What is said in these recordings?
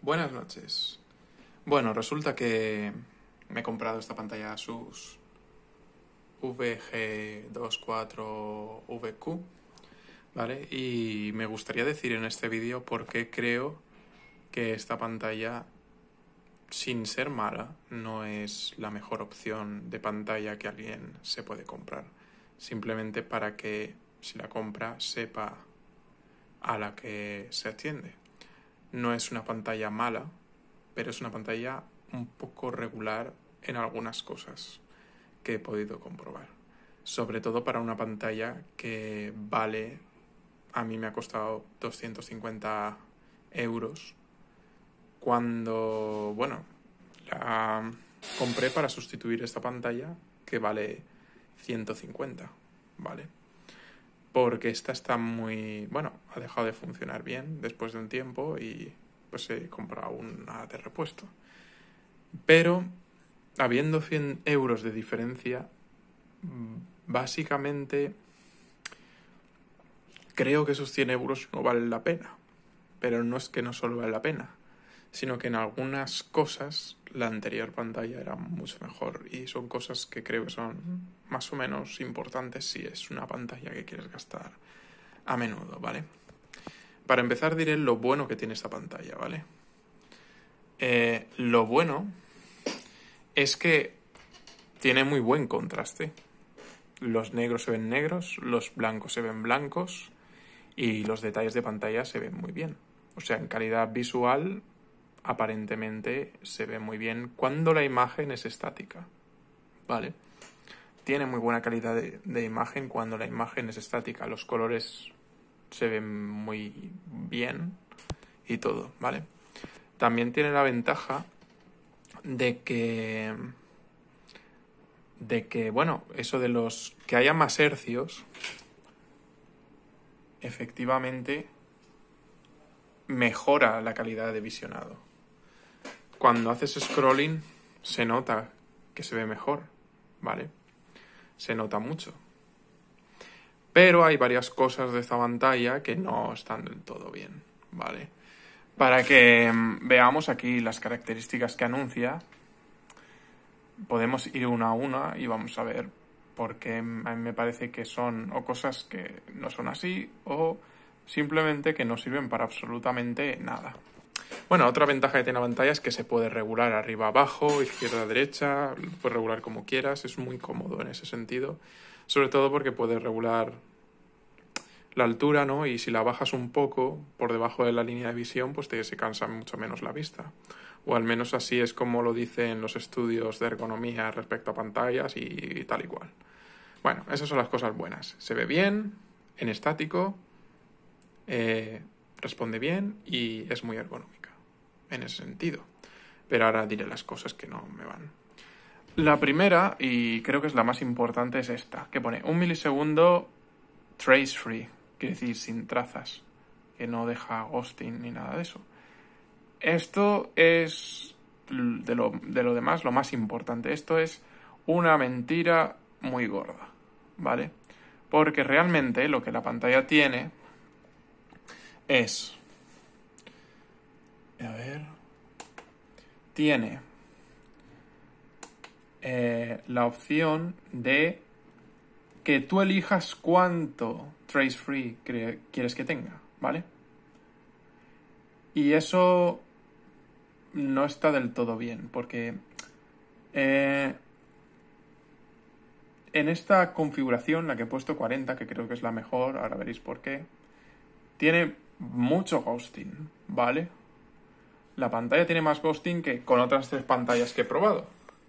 Buenas noches. Bueno, resulta que me he comprado esta pantalla Asus VG24VQ, ¿vale? Y me gustaría decir en este vídeo por qué creo que esta pantalla, sin ser mala, no es la mejor opción de pantalla que alguien se puede comprar. Simplemente para que, si la compra, sepa a la que se atiende. No es una pantalla mala, pero es una pantalla un poco regular en algunas cosas que he podido comprobar. Sobre todo para una pantalla que vale, a mí me ha costado 250 euros, cuando, bueno, la compré para sustituir esta pantalla que vale 150, ¿vale? Porque esta está muy, bueno, ha dejado de funcionar bien después de un tiempo y pues he comprado una de repuesto. Pero, habiendo 100 euros de diferencia, básicamente creo que esos 100 euros no valen la pena. Pero no es que no solo vale la pena, sino que en algunas cosas la anterior pantalla era mucho mejor, y son cosas que creo que son más o menos importantes si es una pantalla que quieres gastar a menudo, ¿vale? Para empezar diré lo bueno que tiene esta pantalla, ¿vale? Lo bueno es que tiene muy buen contraste. Los negros se ven negros, los blancos se ven blancos y los detalles de pantalla se ven muy bien. O sea, en calidad visual aparentemente se ve muy bien cuando la imagen es estática, ¿vale? Tiene muy buena calidad de imagen cuando la imagen es estática. Los colores se ven muy bien y todo, ¿vale? También tiene la ventaja de que, bueno, eso de los que haya más hercios, efectivamente mejora la calidad de visionado. Cuando haces scrolling se nota que se ve mejor, ¿vale? Se nota mucho. Pero hay varias cosas de esta pantalla que no están del todo bien, ¿vale? Para que veamos aquí las características que anuncia, podemos ir una a una y vamos a ver por qué a mí me parece que son o cosas que no son así o simplemente que no sirven para absolutamente nada. Bueno, otra ventaja que tiene la pantalla es que se puede regular arriba, abajo, izquierda, derecha, lo puedes regular como quieras, es muy cómodo en ese sentido, sobre todo porque puedes regular la altura, ¿no? Y si la bajas un poco por debajo de la línea de visión, pues se cansa mucho menos la vista. O al menos así es como lo dicen los estudios de ergonomía respecto a pantallas y tal y cual. Bueno, esas son las cosas buenas. Se ve bien, en estático, responde bien y es muy ergonómica en ese sentido. Pero ahora diré las cosas que no me van. La primera, y creo que es la más importante, es esta, que pone 1 milisegundo trace free, quiere decir sin trazas, que no deja ghosting ni nada de eso. Esto es de lo demás lo más importante. Esto es una mentira muy gorda, ¿vale? Porque realmente lo que la pantalla tiene es... A ver... Tiene la opción de que tú elijas cuánto trace free quieres que tenga, ¿vale? Y eso no está del todo bien, porque en esta configuración, la que he puesto 40, que creo que es la mejor, ahora veréis por qué, tiene mucho ghosting, ¿vale? La pantalla tiene más ghosting que con otras 3 pantallas que he probado.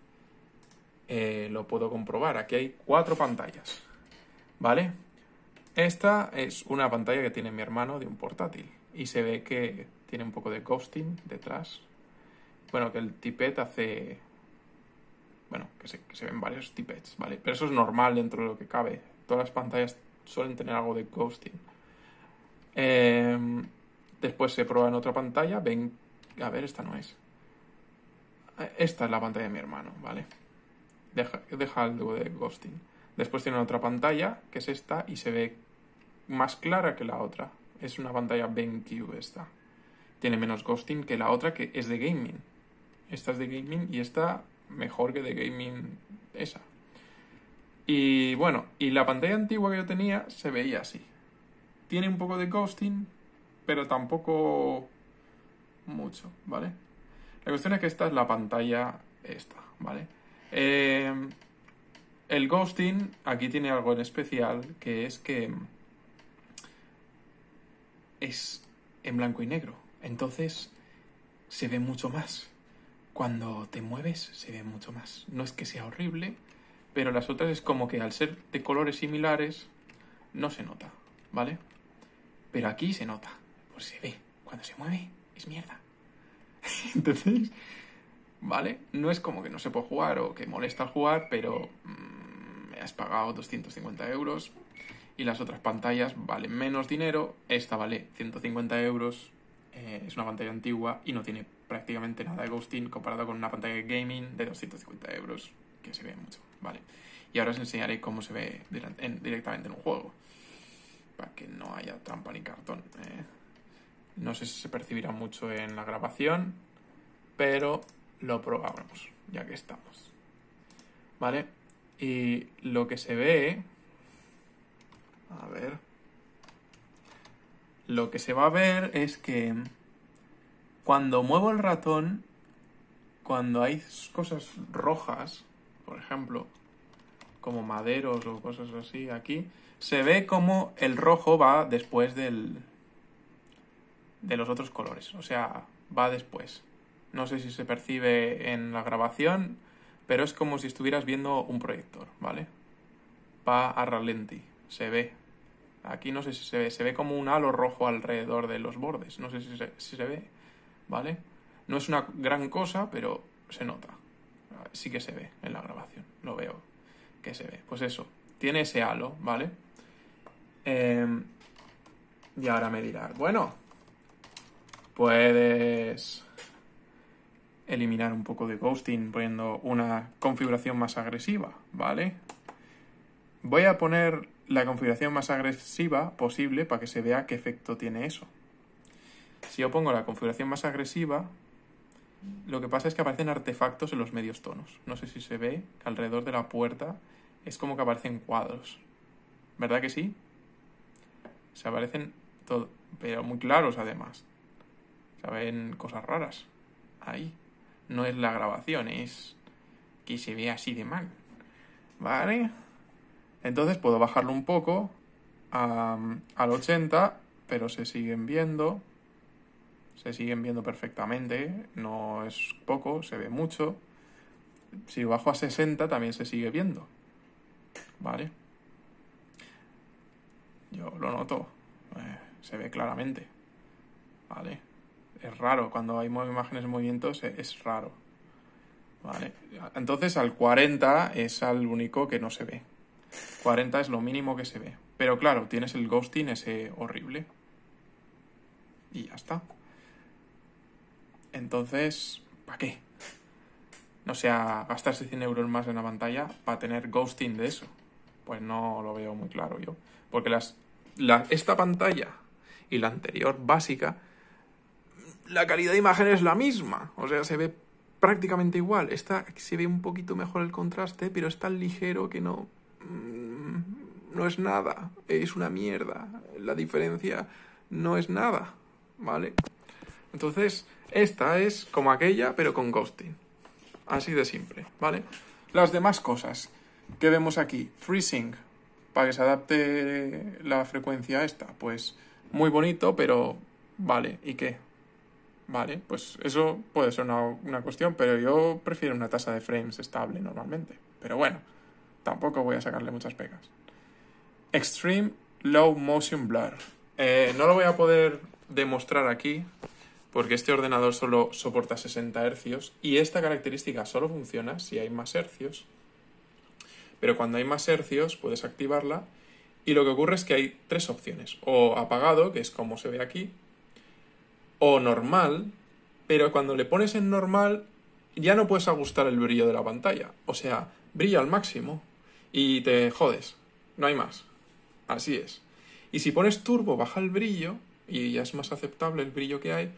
Lo puedo comprobar, aquí hay 4 pantallas, ¿vale? Esta es una pantalla que tiene mi hermano de un portátil y se ve que tiene un poco de ghosting detrás. Bueno, que el tipet hace... Bueno, que se ven varios tipets, ¿vale? Pero eso es normal dentro de lo que cabe. Todas las pantallas suelen tener algo de ghosting. Después se prueba en otra pantalla. Ven, a ver, esta no es. Esta es la pantalla de mi hermano, ¿vale? Deja algo de ghosting. Después tiene otra pantalla, que es esta, y se ve más clara que la otra. Es una pantalla BenQ esta. tiene menos ghosting que la otra, que es de gaming. Esta es de gaming y esta mejor que de gaming esa. Y bueno, y la pantalla antigua que yo tenía se veía así. Tiene un poco de ghosting, pero tampoco mucho, ¿vale? La cuestión es que esta es la pantalla esta, ¿vale? El ghosting aquí tiene algo en especial, que es que es en blanco y negro. Entonces se ve mucho más. Cuando te mueves se ve mucho más. No es que sea horrible, pero las otras es como que al ser de colores similares no se nota, ¿vale? Pero aquí se nota, pues se ve. Cuando se mueve es mierda. Entonces, ¿vale? No es como que no se puede jugar o que molesta al jugar, pero me has pagado 250 euros y las otras pantallas valen menos dinero. Esta vale 150 euros, es una pantalla antigua y no tiene prácticamente nada de ghosting comparado con una pantalla de gaming de 250 euros, que se ve mucho, ¿vale? Y ahora os enseñaré cómo se ve directamente en un juego, para que no haya trampa ni cartón. No sé si se percibirá mucho en la grabación, pero lo probamos, ya que estamos. ¿Vale? Y lo que se ve... A ver... Lo que se va a ver es que cuando muevo el ratón, cuando hay cosas rojas, por ejemplo, como maderos o cosas así aquí, se ve como el rojo va después de los otros colores. O sea, va después. No sé si se percibe en la grabación, pero es como si estuvieras viendo un proyector, ¿vale? Va a ralenti, se ve. Aquí no sé si se ve como un halo rojo alrededor de los bordes. No sé si se ve, ¿vale? No es una gran cosa, pero se nota. Sí que se ve en la grabación. Lo veo que se ve. Pues eso, tiene ese halo, ¿vale? Y ahora me dirás, bueno, puedes eliminar un poco de ghosting poniendo una configuración más agresiva, ¿vale? Voy a poner la configuración más agresiva posible para que se vea qué efecto tiene eso. Si yo pongo la configuración más agresiva, lo que pasa es que aparecen artefactos en los medios tonos. No sé si se ve, que alrededor de la puerta es como que aparecen cuadros. ¿Verdad que sí? Se aparecen todo, pero muy claros además. Se ven cosas raras ahí. No es la grabación, es que se ve así de mal. ¿Vale? Entonces puedo bajarlo un poco al 80, pero se siguen viendo. Se siguen viendo perfectamente. No es poco, se ve mucho. Si bajo a 60 también se sigue viendo. ¿Vale? Yo lo noto. Se ve claramente. ¿Vale? Es raro. Cuando hay imágenes en movimiento es raro. ¿Vale? Entonces al 40 es al único que no se ve. 40 es lo mínimo que se ve. Pero claro, tienes el ghosting ese horrible. Y ya está. Entonces, ¿para qué? No sea, gastarse 100 euros más en la pantalla para tener ghosting de eso. Pues no lo veo muy claro yo. Porque esta pantalla y la anterior básica, la calidad de imagen es la misma. O sea, se ve prácticamente igual. Esta se ve un poquito mejor el contraste, pero es tan ligero que no es nada. Es una mierda. La diferencia no es nada. ¿Vale? Entonces, esta es como aquella, pero con ghosting. Así de simple, ¿vale? Las demás cosas que vemos aquí. FreeSync, para que se adapte la frecuencia a esta. Pues muy bonito, pero vale, ¿y qué? Vale, pues eso puede ser una cuestión, pero yo prefiero una tasa de frames estable normalmente. Pero bueno, tampoco voy a sacarle muchas pegas. Extreme Low Motion Blur. No lo voy a poder demostrar aquí, porque este ordenador solo soporta 60 Hz y esta característica solo funciona si hay más hercios. Pero cuando hay más hercios puedes activarla y lo que ocurre es que hay tres opciones. O apagado, que es como se ve aquí, o normal, pero cuando le pones en normal ya no puedes ajustar el brillo de la pantalla. O sea, brilla al máximo y te jodes. No hay más. Así es. Y si pones turbo, baja el brillo y ya es más aceptable el brillo que hay.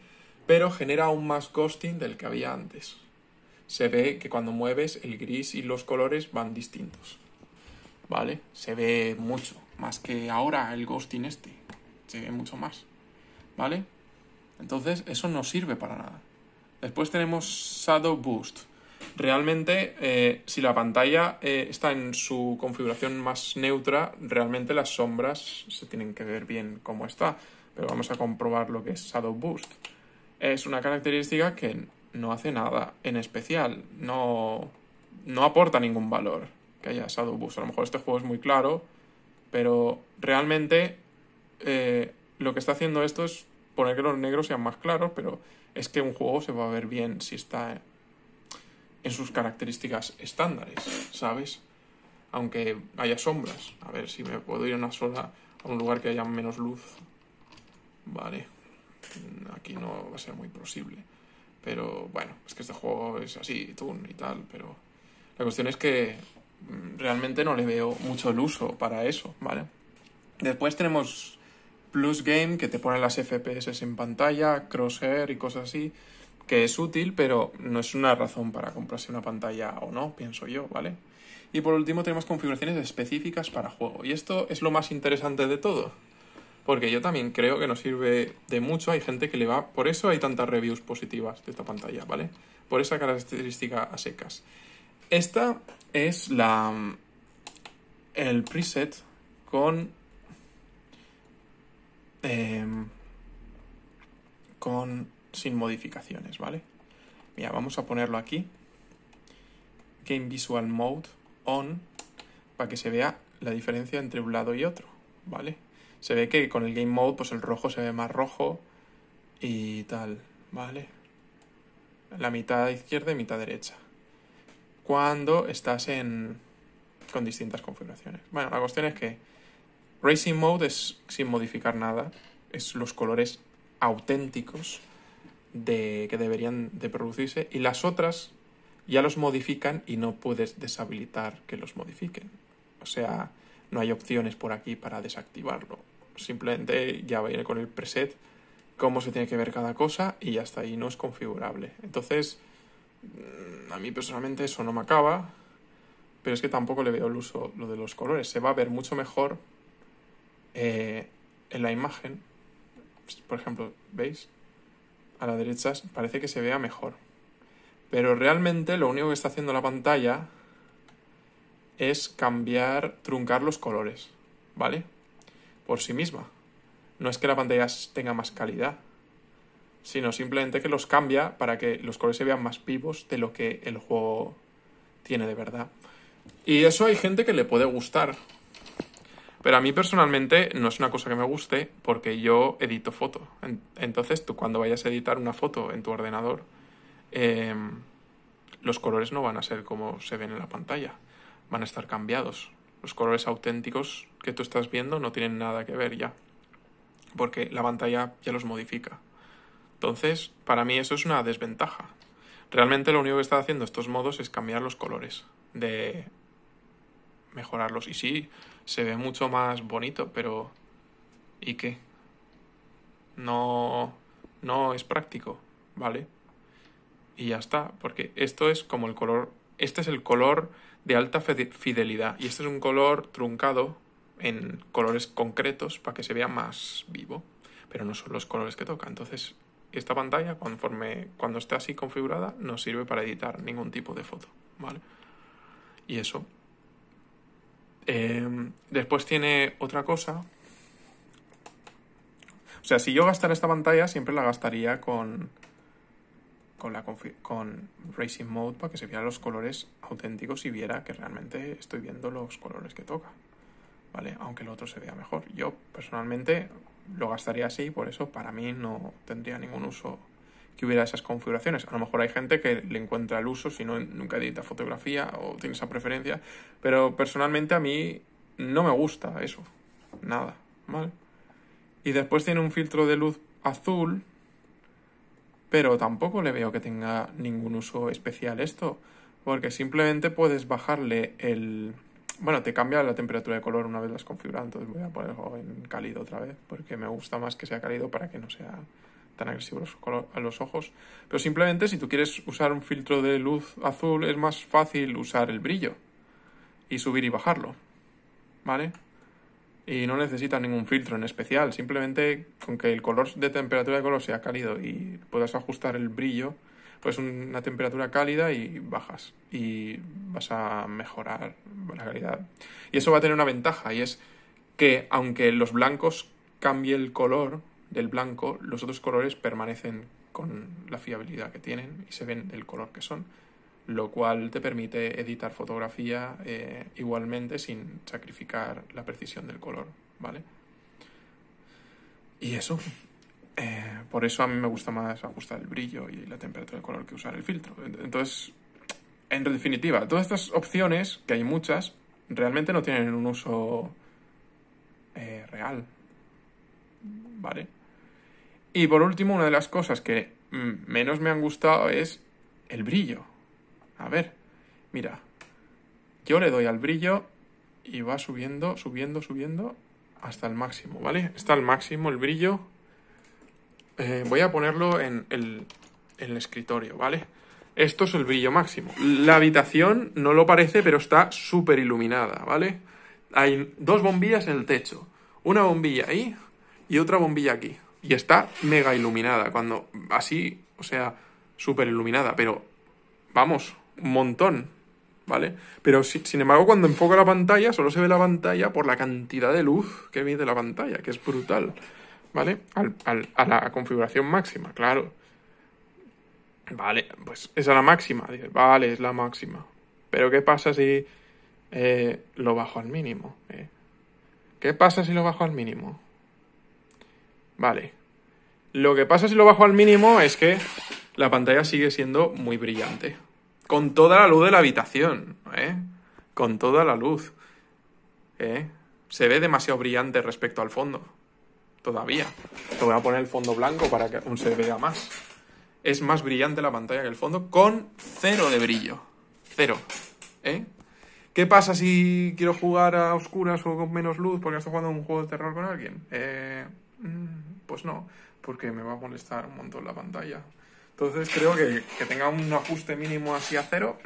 pero genera aún más ghosting del que había antes. Se ve que cuando mueves el gris y los colores van distintos, ¿vale? Se ve mucho, más que ahora el ghosting este, se ve mucho más, ¿vale? Entonces eso no sirve para nada. Después tenemos Shadow Boost. Realmente, si la pantalla está en su configuración más neutra, realmente las sombras se tienen que ver bien como está. Pero vamos a comprobar lo que es Shadow Boost. Es una característica que no hace nada en especial. No aporta ningún valor que haya Shadow Boost. A lo mejor este juego es muy claro, pero realmente lo que está haciendo esto es poner que los negros sean más claros, pero es que un juego se va a ver bien si está en sus características estándares, ¿sabes? Aunque haya sombras. A ver si me puedo ir a un lugar que haya menos luz. Vale. Aquí no va a ser muy posible. Pero bueno, es que este juego es así, Toon y tal, pero la cuestión es que realmente no le veo mucho el uso para eso, ¿vale? Después tenemos Plus Game, que te pone las FPS en pantalla, crosshair y cosas así, que es útil, pero no es una razón para comprarse una pantalla o no, pienso yo, ¿vale? Y por último tenemos configuraciones específicas para juego. Y esto es lo más interesante de todo, porque yo también creo que no sirve de mucho. Hay gente que le va... Por eso hay tantas reviews positivas de esta pantalla, ¿vale? Por esa característica a secas. Esta es el preset con sin modificaciones, ¿vale? Mira, vamos a ponerlo aquí. Game Visual Mode On, para que se vea la diferencia entre un lado y otro, ¿vale? Se ve que con el Game Mode, pues el rojo se ve más rojo y tal, ¿vale? La mitad izquierda y mitad derecha. Cuando estás con distintas configuraciones. Bueno, la cuestión es que Racing Mode es sin modificar nada. Es los colores auténticos que deberían de producirse. Y las otras ya los modifican y no puedes deshabilitar que los modifiquen. O sea, no hay opciones por aquí para desactivarlo. Simplemente ya viene con el preset cómo se tiene que ver cada cosa y ya está ahí, no es configurable. Entonces, a mí personalmente eso no me acaba, pero es que tampoco le veo el uso lo de los colores. Se va a ver mucho mejor en la imagen. Por ejemplo, ¿veis? A la derecha parece que se vea mejor. Pero realmente lo único que está haciendo la pantalla es truncar los colores, ¿vale? Por sí misma. No es que la pantalla tenga más calidad, sino simplemente que los cambia para que los colores se vean más vivos de lo que el juego tiene de verdad. Y eso hay gente que le puede gustar. Pero a mí personalmente no es una cosa que me guste porque yo edito foto. Entonces tú cuando vayas a editar una foto en tu ordenador, los colores no van a ser como se ven en la pantalla. Van a estar cambiados. Los colores auténticos que tú estás viendo no tienen nada que ver ya. Porque la pantalla ya los modifica. Entonces, para mí eso es una desventaja. Realmente lo único que está haciendo estos modos es cambiar los colores. De mejorarlos. Y sí, se ve mucho más bonito, pero ¿y qué? No es práctico, ¿vale? Y ya está, porque esto es como el color... Este es el color de alta fidelidad y este es un color truncado en colores concretos para que se vea más vivo, pero no son los colores que toca. Entonces, esta pantalla, cuando esté así configurada, no sirve para editar ningún tipo de foto, ¿vale? Y eso. Después tiene otra cosa. O sea, si yo gastara esta pantalla, siempre la gastaría con Racing Mode para que se vieran los colores auténticos y viera que realmente estoy viendo los colores que toca, ¿vale? Aunque el otro se vea mejor. Yo personalmente lo gastaría así, por eso para mí no tendría ningún uso que hubiera esas configuraciones. A lo mejor hay gente que le encuentra el uso si no nunca edita fotografía o tiene esa preferencia, pero personalmente a mí no me gusta eso, nada, ¿vale? Y después tiene un filtro de luz azul, pero tampoco le veo que tenga ningún uso especial esto, porque simplemente puedes bajarle bueno, te cambia la temperatura de color una vez las configurado, entonces voy a ponerlo en cálido otra vez, porque me gusta más que sea cálido para que no sea tan agresivo a los ojos. Pero simplemente si tú quieres usar un filtro de luz azul es más fácil usar el brillo y subir y bajarlo, ¿vale? Y no necesitas ningún filtro en especial, simplemente con que el color de temperatura de color sea cálido y puedas ajustar el brillo, pues una temperatura cálida y bajas y vas a mejorar la calidad. Y eso va a tener una ventaja, y es que aunque los blancos cambie el color del blanco, los otros colores permanecen con la fiabilidad que tienen y se ven del color que son, lo cual te permite editar fotografía igualmente sin sacrificar la precisión del color, ¿vale? Y eso, por eso a mí me gusta más ajustar el brillo y la temperatura del color que usar el filtro. Entonces, en definitiva, todas estas opciones, que hay muchas, realmente no tienen un uso real, ¿vale? Y por último, una de las cosas que menos me han gustado es el brillo. A ver, mira, yo le doy al brillo y va subiendo, subiendo, subiendo hasta el máximo, ¿vale? Está al máximo el brillo. Voy a ponerlo en el escritorio, ¿vale? Esto es el brillo máximo. La habitación no lo parece, pero está súper iluminada, ¿vale? Hay 2 bombillas en el techo. Una bombilla ahí y otra bombilla aquí. Y está mega iluminada, cuando así, o sea, súper iluminada, pero vamos, un montón, ¿vale? Pero sin embargo, cuando enfoco la pantalla, solo se ve la pantalla por la cantidad de luz que viene de la pantalla, que es brutal, ¿vale? A la configuración máxima, claro. Vale, pues esa es la máxima. Dices, vale, es la máxima. Pero ¿qué pasa si lo bajo al mínimo? ¿Qué pasa si lo bajo al mínimo? Vale. Lo que pasa si lo bajo al mínimo es que la pantalla sigue siendo muy brillante. Con toda la luz de la habitación, Con toda la luz. Se ve demasiado brillante respecto al fondo. Todavía. Te voy a poner el fondo blanco para que aún se vea más. Es más brillante la pantalla que el fondo con 0 de brillo. 0. ¿Qué pasa si quiero jugar a oscuras o con menos luz porque estoy jugando un juego de terror con alguien? Pues no, porque me va a molestar un montón la pantalla. Entonces creo que tenga un ajuste mínimo así a 0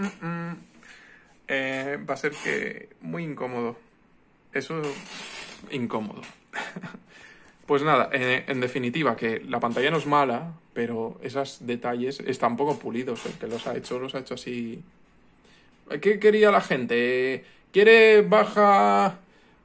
va a ser que muy incómodo. Eso, incómodo. Pues nada, en definitiva, que la pantalla no es mala, pero esos detalles están poco pulidos. El que los ha hecho así. ¿Qué quería la gente? ¿Quiere baja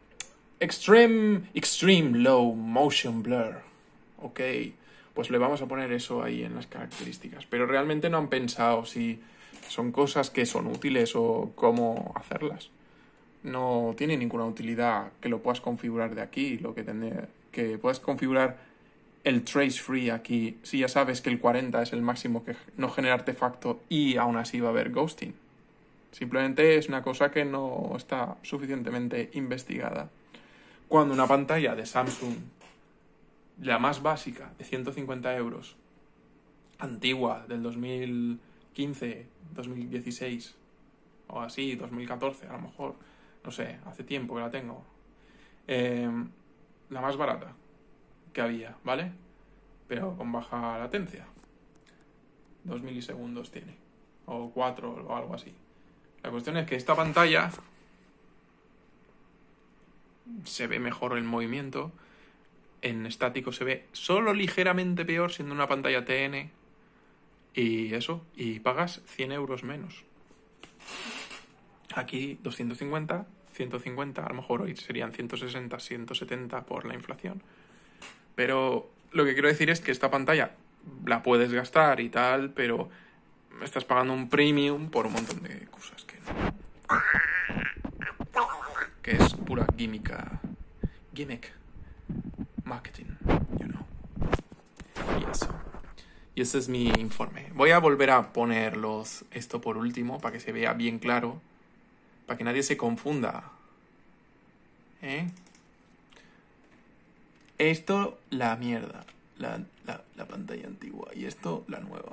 extreme low motion blur? Ok, pues le vamos a poner eso ahí en las características. Pero realmente no han pensado si son cosas que son útiles o cómo hacerlas. No tiene ninguna utilidad que lo puedas configurar de aquí. Lo que puedas configurar el trace free aquí si ya sabes que el 40 es el máximo que no genera artefacto y aún así va a haber ghosting. Simplemente es una cosa que no está suficientemente investigada. Cuando una pantalla de Samsung, la más básica, de 150 euros, antigua, del 2015, 2016, o así, 2014 a lo mejor, no sé, hace tiempo que la tengo, la más barata que había, ¿vale? Pero con baja latencia. 2 milisegundos tiene, o 4 o algo así. La cuestión es que esta pantalla se ve mejor el movimiento. En estático se ve solo ligeramente peor siendo una pantalla TN. Y eso, y pagas 100 euros menos. Aquí 250, 150, a lo mejor hoy serían 160, 170 por la inflación. Pero lo que quiero decir es que esta pantalla la puedes gastar y tal, pero estás pagando un premium por un montón de cosas que es pura gimmick marketing, you know. Y ese es mi informe. Voy a volver a poner esto por último para que se vea bien claro, para que nadie se confunda. Esto la mierda, la pantalla antigua, y esto la nueva.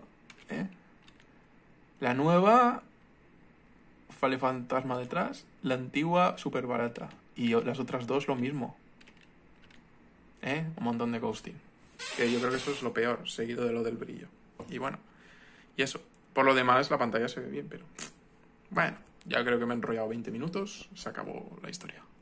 La nueva, Fale fantasma detrás, la antigua súper barata, y las otras dos lo mismo. Un montón de ghosting. Que yo creo que eso es lo peor, seguido de lo del brillo. Y bueno, y eso. Por lo demás, la pantalla se ve bien, pero... Bueno, ya creo que me he enrollado 20 minutos, se acabó la historia.